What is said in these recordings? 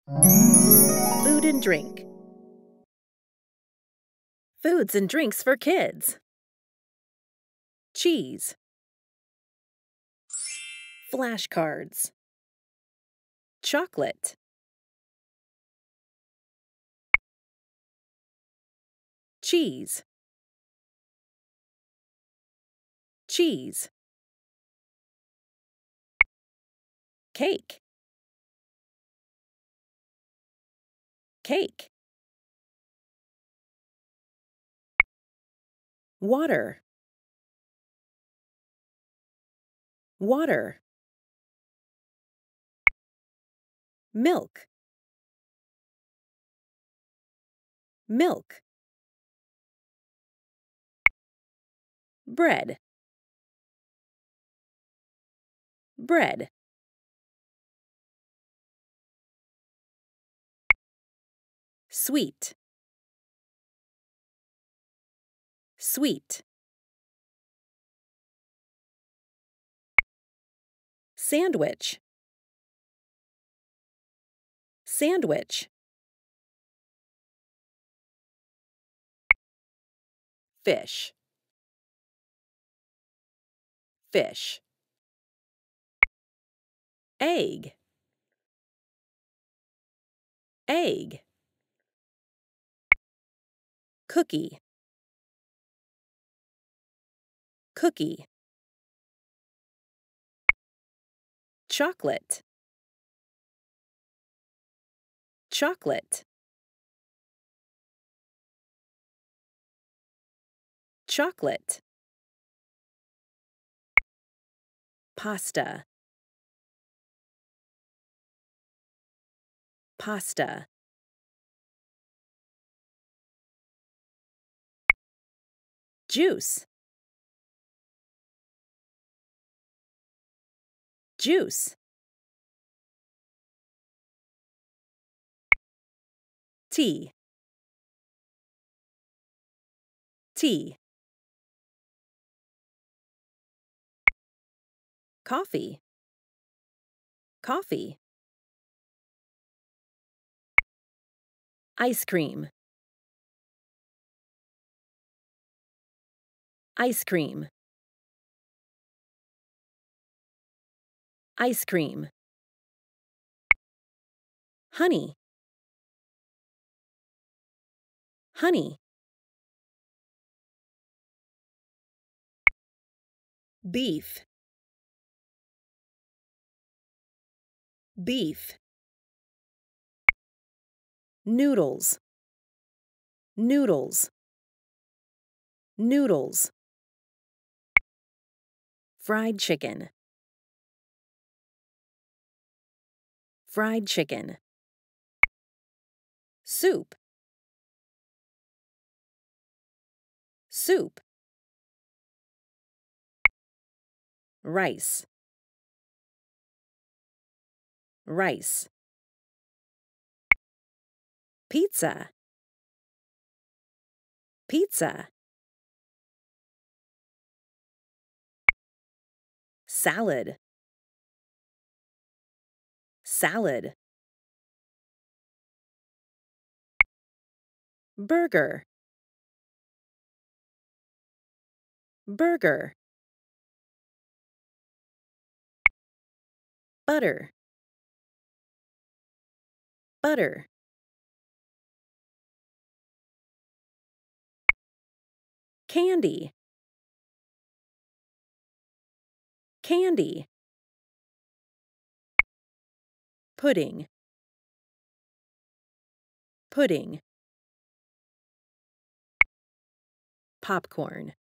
Food and drink. Foods and drinks for kids. Cheese. Flashcards. Chocolate. Cheese. Cheese. Cake. Cake. Water. Water. Milk. Milk. Bread. Bread. Sweet. Sweet. Sandwich. Sandwich. Fish. Fish. Egg. Egg. Cookie. Cookie. Chocolate. Chocolate. Chocolate. Pasta. Pasta. Juice. Juice. Tea. Tea. Coffee. Coffee. Ice cream. Ice cream. Ice cream. Honey. Honey. Beef. Beef. Noodles. Noodles. Noodles. Fried chicken. Fried chicken. Soup. Soup. Rice. Rice. Pizza. Pizza. Salad. Salad. Burger. Burger. Butter. Butter. Candy. Candy. Pudding. Pudding. Popcorn.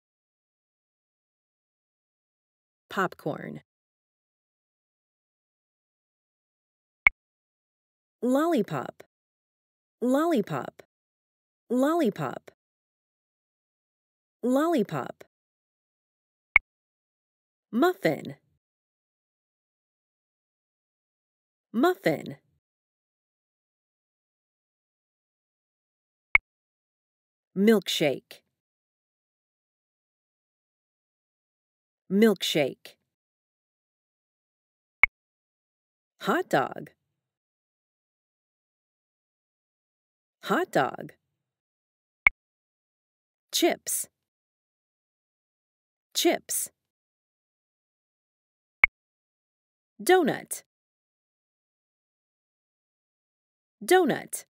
Popcorn. Lollipop. Lollipop. Lollipop. Lollipop. Muffin. Muffin. Milkshake. Milkshake. Hot dog. hot dog, chips, chips, donut, donut,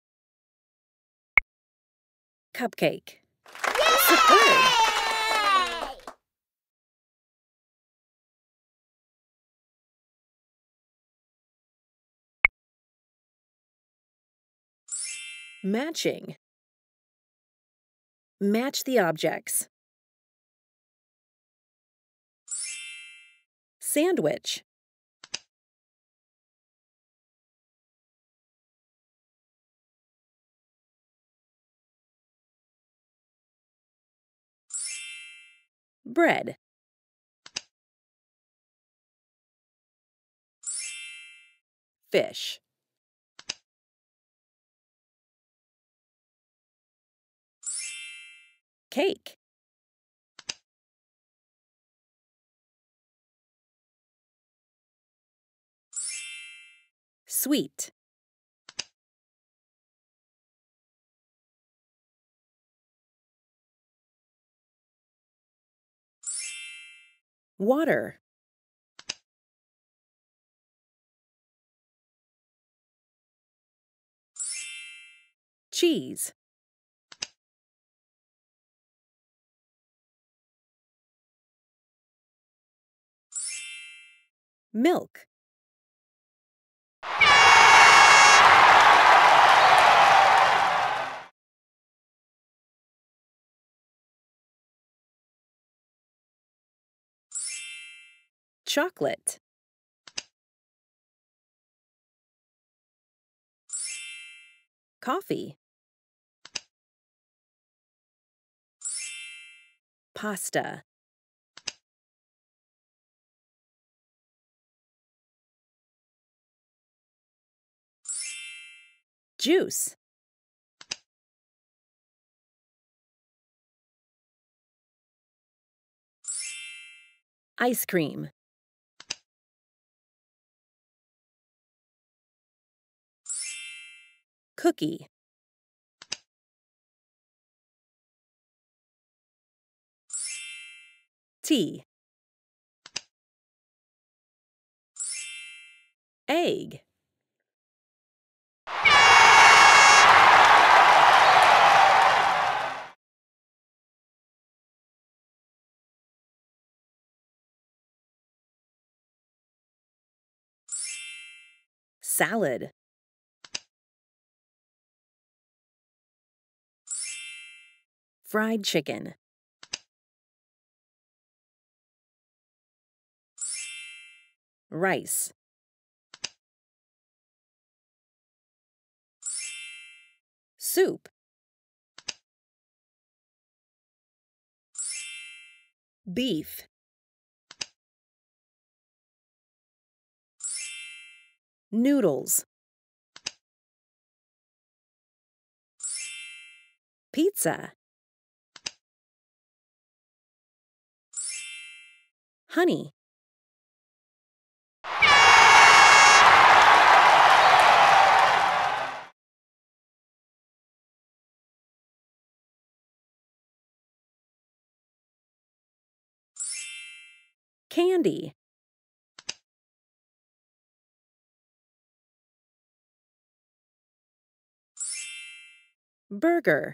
cupcake. Superb! Matching. Match the objects. Sandwich. Bread. Fish. Cake. Sweet. Water. Cheese. Milk. Chocolate. Coffee. Pasta. Juice. Ice cream. Cookie. Tea. Egg. Salad. Fried chicken. Rice. Soup. Beef. Noodles. Pizza. Honey. Candy. Burger.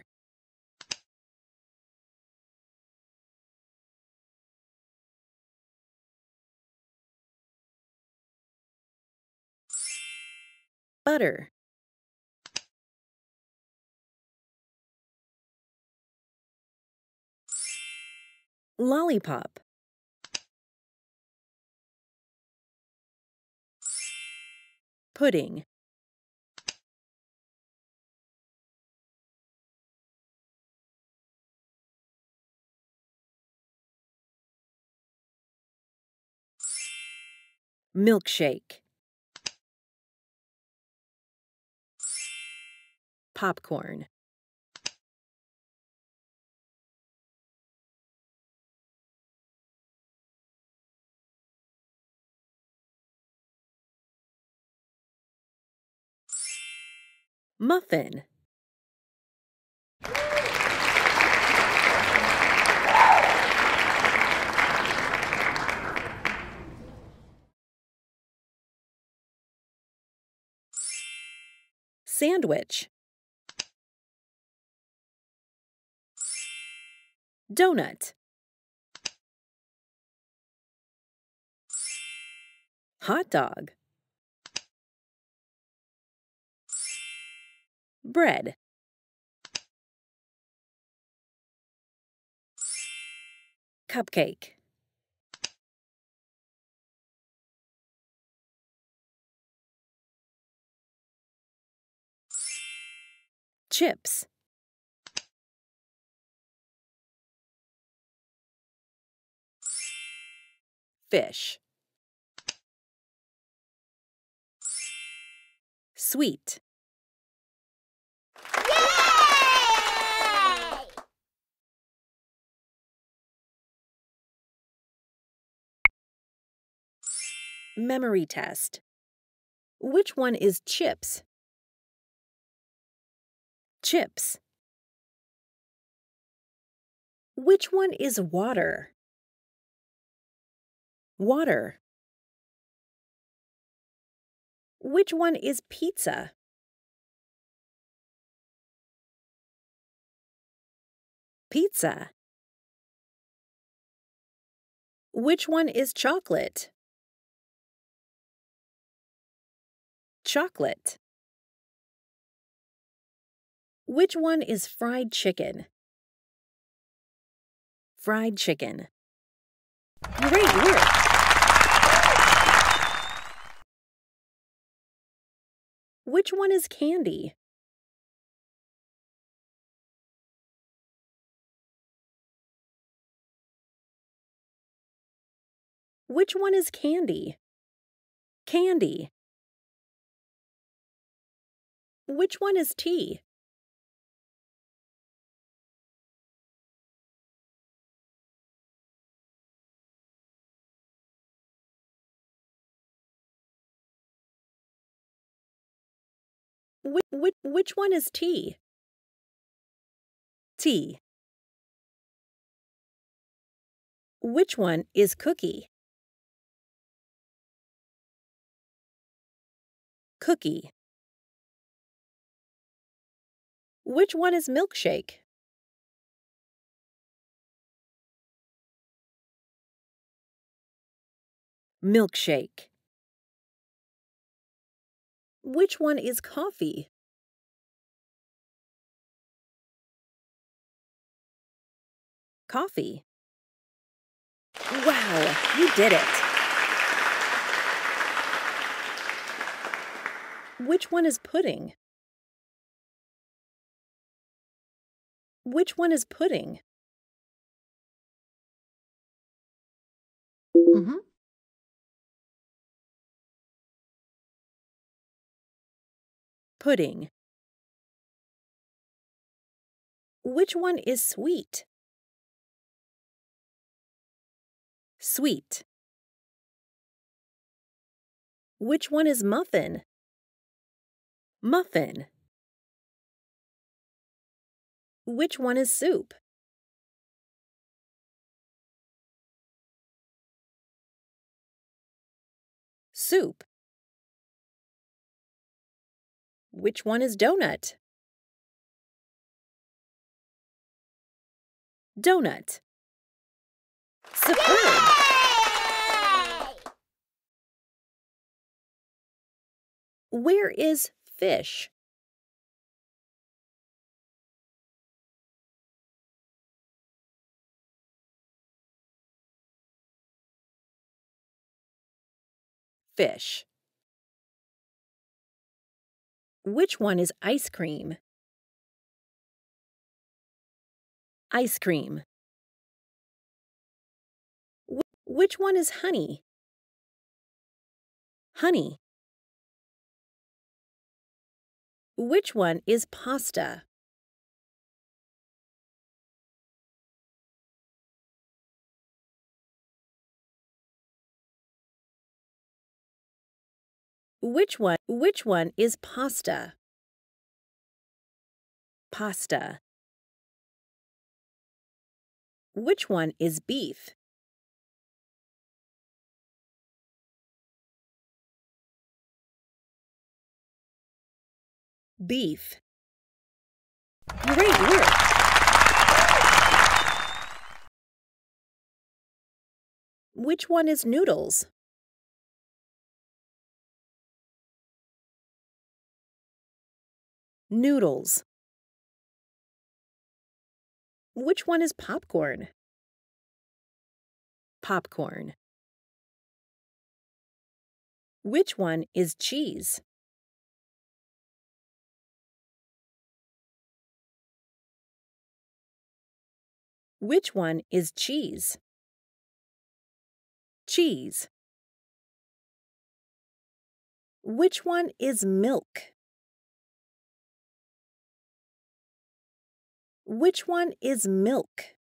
Butter. Lollipop. Pudding. Milkshake. Popcorn. Muffin. Sandwich. Donut. Hot dog. Bread. Cupcake. Chips. Fish. Sweet. Memory test. Which one is chips? Chips. Which one is water? Water. Which one is pizza? Pizza. Which one is chocolate? Chocolate. Which one is fried chicken? Fried chicken. Great work! Which one is candy? Which one is candy? Candy. Which one is tea? Which one is tea? Tea. Which one is cookie? Cookie. Which one is milkshake? Milkshake. Which one is coffee? Coffee. Wow, you did it! Which one is pudding? Which one is pudding? Pudding. Which one is sweet? Sweet. Which one is muffin? Muffin. Which one is soup? Soup. Which one is donut? Donut. Superb! Where is fish? Fish. Which one is ice cream? Ice cream. Which one is honey? Honey. Which one is pasta? Which one is pasta? Pasta. Which one is beef? Beef. Great work! Which one is noodles? Noodles. Which one is popcorn? Popcorn. Which one is cheese? Which one is cheese? Cheese. Which one is milk? Which one is milk?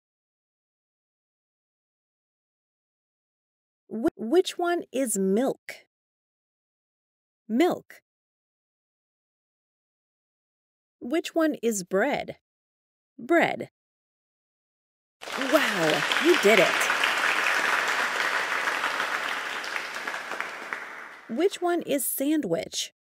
Which one is milk? Milk. Which one is bread? Bread. Wow, you did it! Which one is sandwich?